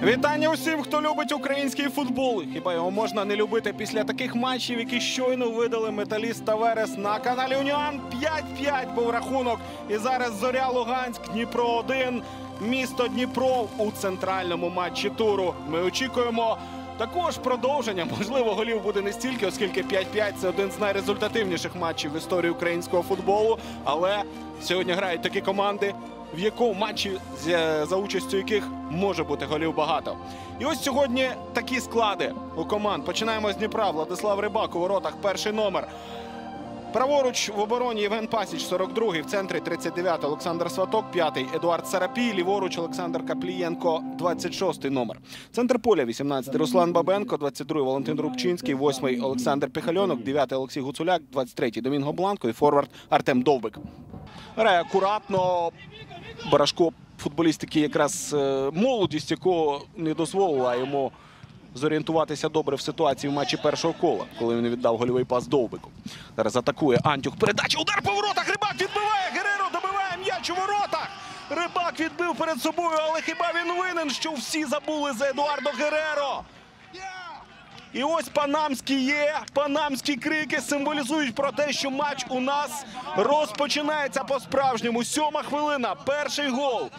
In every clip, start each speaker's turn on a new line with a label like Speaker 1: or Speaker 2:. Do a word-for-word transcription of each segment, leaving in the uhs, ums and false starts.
Speaker 1: Вітання усім, хто любить український футбол. Хіба його можна не любити після таких матчів, які щойно видали Металіст та Верес на каналі Уніан. п'ять п'ять був рахунок. І зараз Зоря Луганськ, Дніпро один, місто Дніпро у центральному матчі туру. Ми очікуємо також продовження. Можливо, голів буде не стільки, оскільки п'ять п'ять – це один з найрезультативніших матчів в історії українського футболу. Але сьогодні грають такі команди, в якому матчі, за участю яких може бути голів багато. І ось сьогодні такі склади у команд. Починаємо з Дніпра. Владислав Рибак у воротах, перший номер. Праворуч в обороні Євген Пасіч, сорок другий. В центрі тридцять дев'ятий Олександр Сваток, п'ятий Едуард Сарапій. Ліворуч Олександр Каплієнко, двадцять шостий номер. Центр поля вісімнадцятий Руслан Бабенко, двадцять другий Валентин Рубчинський, восьмий Олександр Піхальонок, дев'ятий Олексій Гуцуляк, двадцять третій Домінго Бланко і форвард Артем Довбик. Грає акуратно. Барашко, футболіст, який якраз молодість якого не дозволила йому зорієнтуватися добре в ситуації в матчі першого кола, коли він віддав гольовий пас Довбику. Зараз атакує Антюх. Передача, удар по воротах. Рибак відбиває. Гереро добиває м'яч у воротах. Рибак відбив перед собою, але хіба він винен, що всі забули за Едуардо Гереро? І ось панамські є, панамські крики символізують про те, що матч у нас розпочинається по-справжньому. Сьома хвилина, перший гол.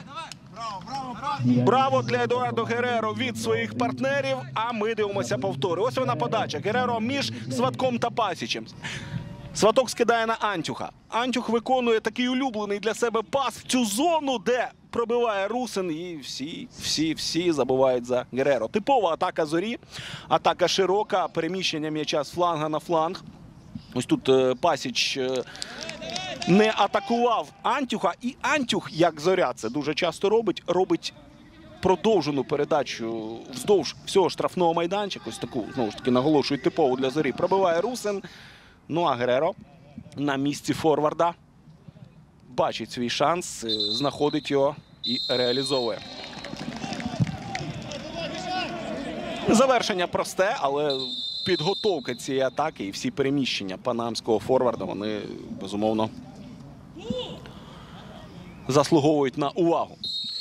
Speaker 1: Браво для Едуардо Гереро від своїх партнерів, а ми дивимося повтори. Ось вона подача. Гереро між Сватком та Пасічем. Сваток скидає на Антюха. Антюх виконує такий улюблений для себе пас в цю зону, де пробиває Русин, і всі, всі, всі забувають за Гереро. Типова атака Зорі, атака широка, переміщення м'яча з фланга на фланг. Ось тут е, Пасіч е, не атакував Антюха, і Антюх, як Зоря це дуже часто робить, робить продовжену передачу вздовж всього штрафного майданчика. Ось таку, знову ж таки, наголошую, типову для Зорі. Пробиває Русин. Ну а Гереро на місці форварда бачить свій шанс, знаходить його і реалізовує. Завершення просте, але підготовка цієї атаки і всі переміщення панамського форварда, вони, безумовно, заслуговують на увагу.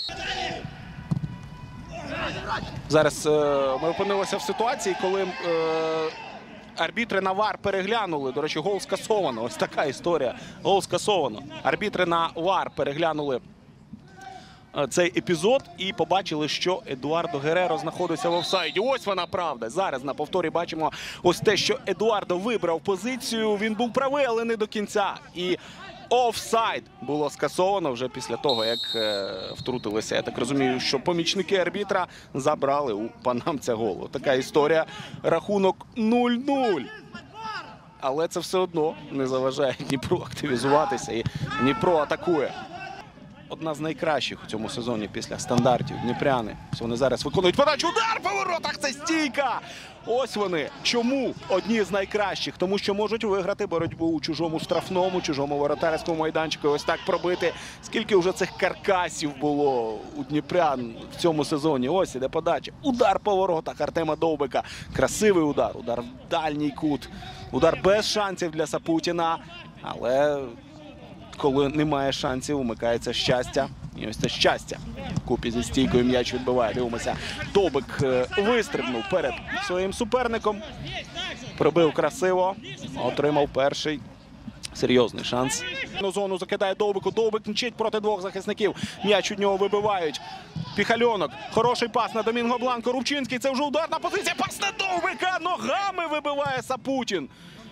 Speaker 1: Зараз е, ми опинилися в ситуації, коли е, арбітри на ВАР переглянули. До речі, гол скасовано. Ось така історія. Гол скасовано. Арбітри на ВАР переглянули цей епізод і побачили, що Едуардо Гереро знаходиться в офсайді. Ось вона правда. Зараз на повторі бачимо ось те, що Едуардо вибрав позицію. Він був правий, але не до кінця. І офсайд було скасовано вже після того, як е, втрутилися. Я так розумію, що помічники арбітра забрали у панамця гол. Така історія. Рахунок нуль нуль. Але це все одно не заважає Дніпру активізуватися. І Дніпро атакує. Одна з найкращих у цьому сезоні після стандартів дніпряни. Вони зараз виконують подачу. Удар по воротах! Це стійка! Ось вони. Чому одні з найкращих? Тому що можуть виграти боротьбу у чужому штрафному, чужому воротарському майданчику. І ось так пробити. Скільки вже цих каркасів було у дніпрян в цьому сезоні. Ось іде подача. Удар по воротах Артема Довбика. Красивий удар. Удар в дальній кут. Удар без шансів для Сапутіна. Але коли немає шансів, умикається щастя. І ось це щастя. Купі зі стійкою м'яч відбиває. Дивимося. Довбик вистрибнув перед своїм суперником. Пробив красиво. Отримав перший серйозний шанс. На зону закидає Довбику. Довбик мчить проти двох захисників. М'яч від нього вибивають. Піхальонок. Хороший пас на Домінго Бланко. Рубчинський. Це вже ударна позиція. Пас на Довбика. Ногами вибиває Сапутін.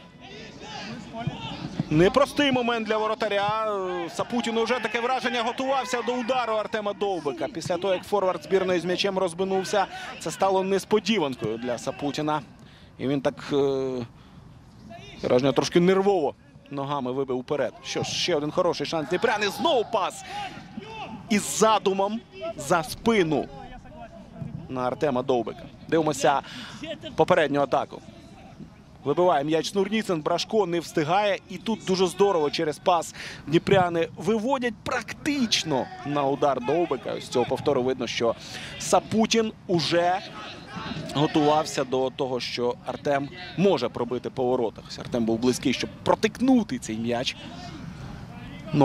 Speaker 1: Непростий момент для воротаря. Сапутін уже таке враження готувався до удару Артема Довбика. Після того, як форвард збірної з м'ячем розбинувся, це стало несподіванкою для Сапутіна. І він так, е, враження, трошки нервово ногами вибив вперед. Що ж, ще один хороший шанс. Дніпряни, знову пас із задумом за спину на Артема Довбика. Дивимося попередню атаку. Вибиває м'яч Снурніцин, Брашко не встигає. І тут дуже здорово через пас дніпряни виводять практично на удар Довбика. З цього повтору видно, що Сапутін уже готувався до того, що Артем може пробити по воротах. Артем був близький, щоб протикнути цей м'яч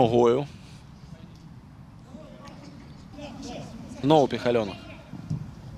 Speaker 1: ногою. Знову Піхальонок.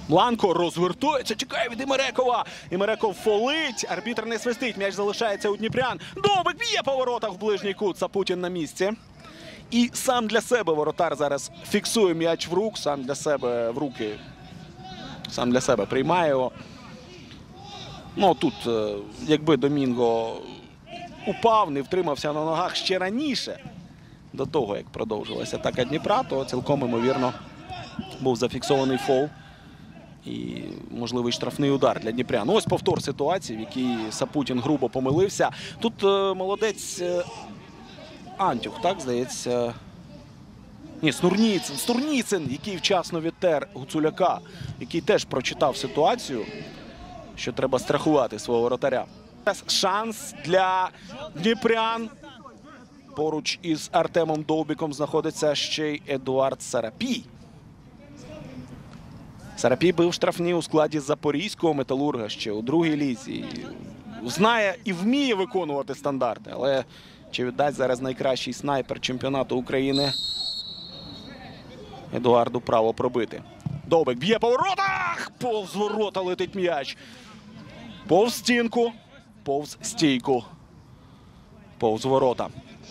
Speaker 1: Бланко розвертується, чекає від Імерекова. Імереков фолить, арбітр не свистить, м'яч залишається у дніпрян. Довбик б'є по воротах в ближній кут, Сапутін на місці. І сам для себе воротар зараз фіксує м'яч в рук, сам для себе в руки, сам для себе приймає його. Ну, тут, якби Домінго упав, не втримався на ногах ще раніше, до того, як продовжилася атака Дніпра, то цілком, ймовірно, був зафіксований фол і можливий штрафний удар для дніпрян. Ось повтор ситуації, в якій Сапутін грубо помилився. Тут е, молодець е, Антюх, так, здається. Ні, Снурніцин, Снурніцин, який вчасно відтер Гуцуляка, який теж прочитав ситуацію, що треба страхувати свого воротаря. Шанс для дніпрян. Поруч із Артемом Довбиком знаходиться ще й Едуард Сарапій. Сарапій бив штрафні у складі Запорізького Металурга ще у другій лізі. Знає і вміє виконувати стандарти. Але чи віддасть зараз найкращий снайпер чемпіонату України Едуарду право пробити? Довбик б'є по воротах! Повз ворота летить м'яч. Повз стінку, повз стійку, повз ворота.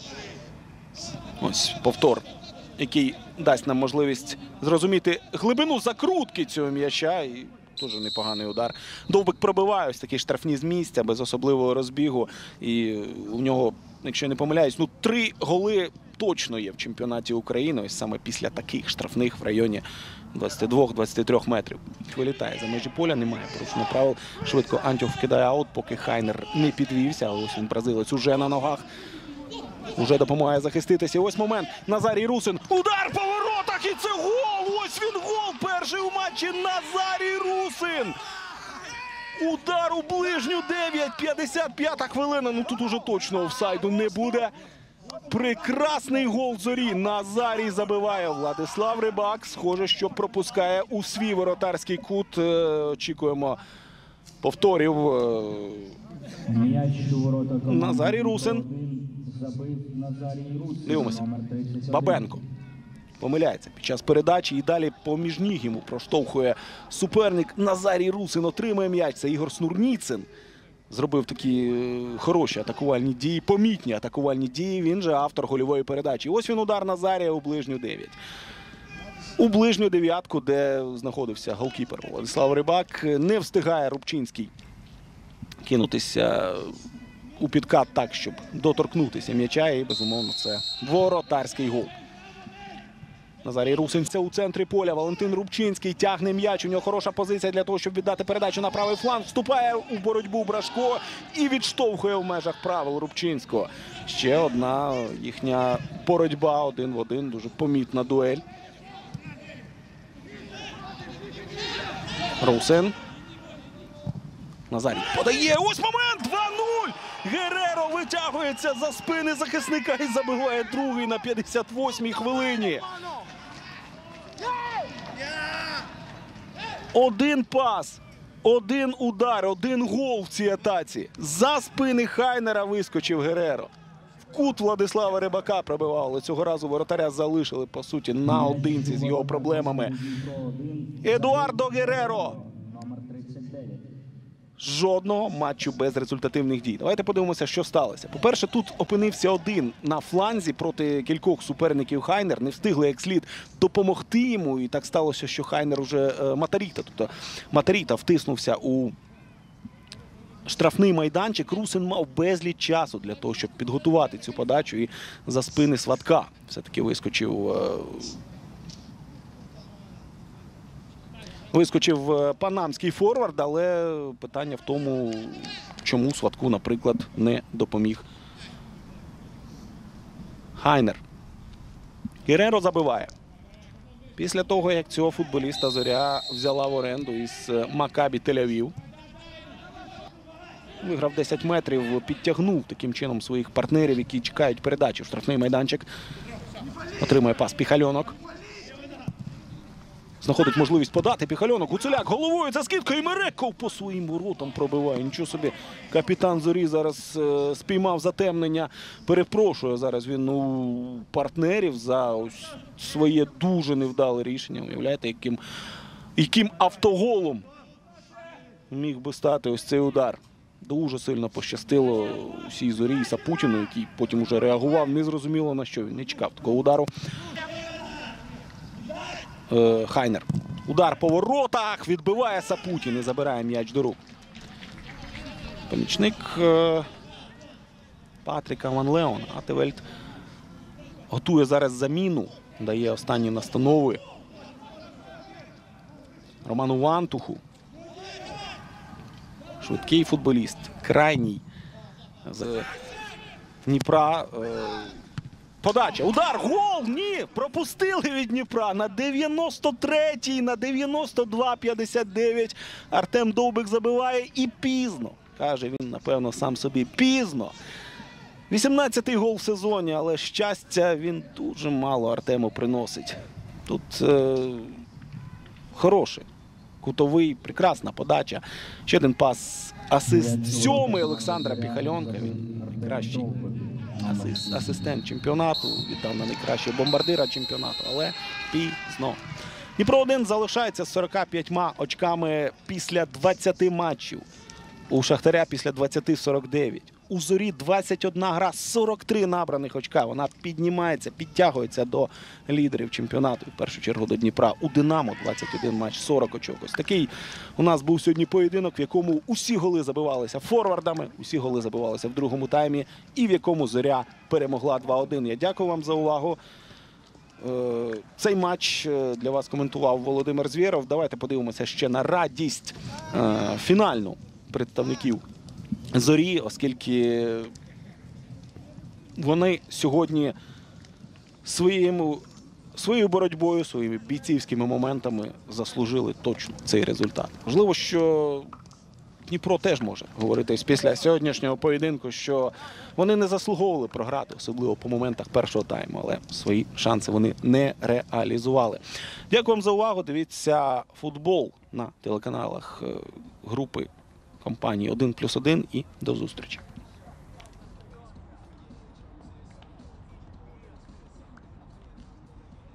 Speaker 1: Ось повтор, який дасть нам можливість зрозуміти глибину закрутки цього м'яча. І дуже непоганий удар. Довбик пробиває ось такі штрафні з місця, без особливого розбігу. І у нього, якщо я не помиляюсь, ну три голи точно є в чемпіонаті України. Ось саме після таких штрафних в районі двадцяти двох - двадцяти трьох метрів. Вилітає за межі поля, немає порушення правил. Швидко Антюх вкидає аут, поки Хайнер не підвівся. Але ось він, бразилець, уже на ногах. Уже допомагає захиститися. Ось момент. Назарій Русин. Удар по воротах, і це гол! Ось він гол! Перший у матчі Назарій Русин! Удар у ближню, дев'ять, п'ятдесят п'ята хвилина. Ну тут уже точно офсайду не буде. Прекрасний гол Зорі. Назарій забиває. Владислав Рибак, схоже, що пропускає у свій воротарський кут. Очікуємо повторів. Назарій Русин. Дивимося. Бабенко помиляється під час передачі і далі поміж ніг йому проштовхує суперник. Назарій Русин отримує м'яч. Це Ігор Снурніцин. Зробив такі хороші атакувальні дії, помітні атакувальні дії. Він же автор гольової передачі. Ось він, удар Назарія у ближню дев'ять. У ближню дев'ятку, де знаходився голкіпер Владислав Рибак. Не встигає Рубчинський кинутися у підкат так, щоб доторкнутися м'яча. І, безумовно, це воротарський гол. Назарій Русин це у центрі поля. Валентин Рубчинський тягне м'яч. У нього хороша позиція для того, щоб віддати передачу на правий фланг. Вступає у боротьбу Брашко і відштовхує в межах правил Рубчинського. Ще одна їхня боротьба один в один. Дуже помітна дуель. Русин. Назарій подає. Ось момент! два нуль! Гереро витягується за спини захисника і забиває другий на п'ятдесят восьмій хвилині. Один пас, один удар, один гол в цій атаці. За спини Хайнера вискочив Гереро. В кут Владислава Рибака пробивав, але цього разу воротаря залишили, по суті, наодинці з його проблемами. Едуардо Гереро. Жодного матчу без результативних дій. Давайте подивимося, що сталося. По-перше, тут опинився один на фланзі проти кількох суперників Хайнер. Не встигли як слід допомогти йому. І так сталося, що Хайнер уже е, Матаріта. Тобто Матаріта втиснувся у штрафний майданчик. Русин мав безліч часу для того, щоб підготувати цю подачу. І за спини Сватка все-таки вискочив... Е, Вискочив панамський форвард, але питання в тому, чому Сватку, наприклад, не допоміг Хайнер. Гереро забиває. Після того, як цього футболіста Зоря взяла в оренду із Макабі Тель-Авів. Виграв десять метрів, підтягнув таким чином своїх партнерів, які чекають передачі в штрафний майданчик. Отримує пас Піхальонок. Знаходить можливість подати Піхальонок. Гуцуляк головою за скидкою. Імереков по своїм воротам пробиває. Нічого собі, капітан Зорі зараз е, спіймав затемнення. Перепрошує зараз він у партнерів за ось своє дуже невдале рішення. Уявляєте, яким, яким автоголом міг би стати ось цей удар. Дуже сильно пощастило усій Зорі і Сапутіну, який потім уже реагував. Незрозуміло на що. Він не чекав такого удару. Е, Хайнер. Удар по воротах. Відбиває Сапутін і забирає м'яч до рук. Помічник е, Патріка Ван Леона. Атевельд готує зараз заміну. Дає останні настанови Роману Вантуху. Швидкий футболіст, крайній з Дніпра. Подача, удар, гол! Ні! Пропустили від Дніпра на дев'яносто третій, на дев'яносто два п'ятдесят дев'ять. Артем Довбик забиває і пізно. Каже він, напевно, сам собі, пізно. вісімнадцятий гол в сезоні, але щастя він дуже мало Артему приносить. Тут е хороший. Кутовий, прекрасна подача. Ще один пас, асист сьомий Олександра Піхальонка. Він найкращий асист, асистент чемпіонату. Віддав на найкращого бомбардира чемпіонату, але пізно. Дніпро один залишається з сорока п'ятьма очками після двадцяти матчів. У Шахтаря після двадцяти сорок дев'ять. У Зорі двадцять одна гра, сорок три набраних очка. Вона піднімається, підтягується до лідерів чемпіонату. В першу чергу до Дніпра. У Динамо двадцять один матч, сорок очок. Ось такий у нас був сьогодні поєдинок, в якому усі голи забивалися форвардами, усі голи забивалися в другому таймі і в якому Зоря перемогла два один. Я дякую вам за увагу. Цей матч для вас коментував Володимир Звєров. Давайте подивимося ще на радість фінальну представників Зорі, оскільки вони сьогодні своїм, своєю боротьбою, своїми бійцівськими моментами заслужили точно цей результат. Можливо, що Дніпро теж може говорити після сьогоднішнього поєдинку, що вони не заслуговували програти, особливо по моментах першого тайму, але свої шанси вони не реалізували. Дякую вам за увагу. Дивіться футбол на телеканалах групи компанії один плюс один і до зустрічі.